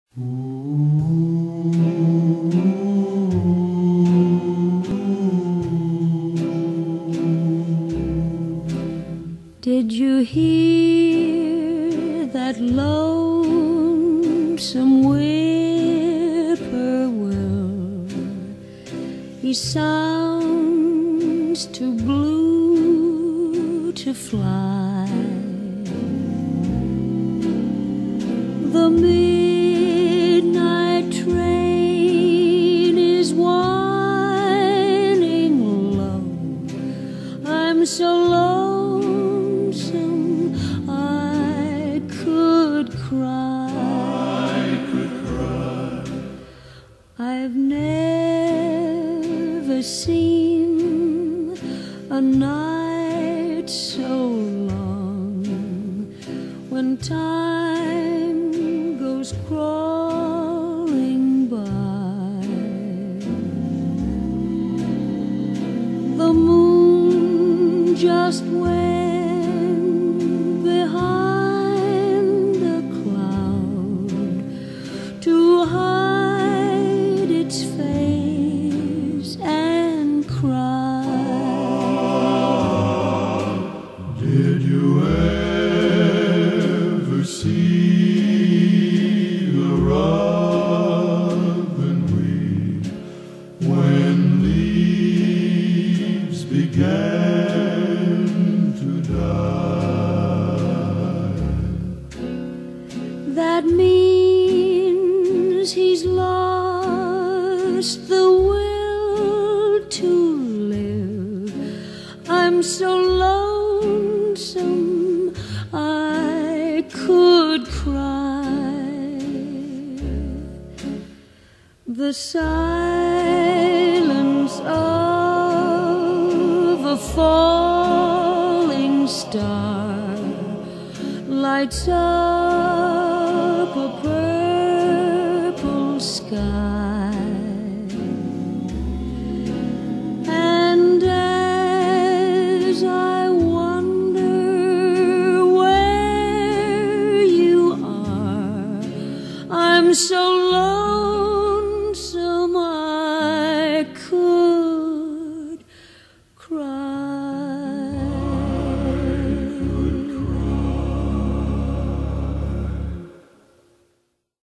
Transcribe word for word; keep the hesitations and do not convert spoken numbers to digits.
Did you hear that lonesome whippoorwill? He sounds too blue to fly. The midnight train is whining low. I'm so lonesome I could cry. I could cry. I've never seen a night so long when time goes crawling by. The moon just went behind a cloud to hide its face and cry. Did you ever see the robin weep when leaves began to die? That means he's lost the will to live. I'm so lonesome I could cry. The silence of a falling star lights up a purple sky.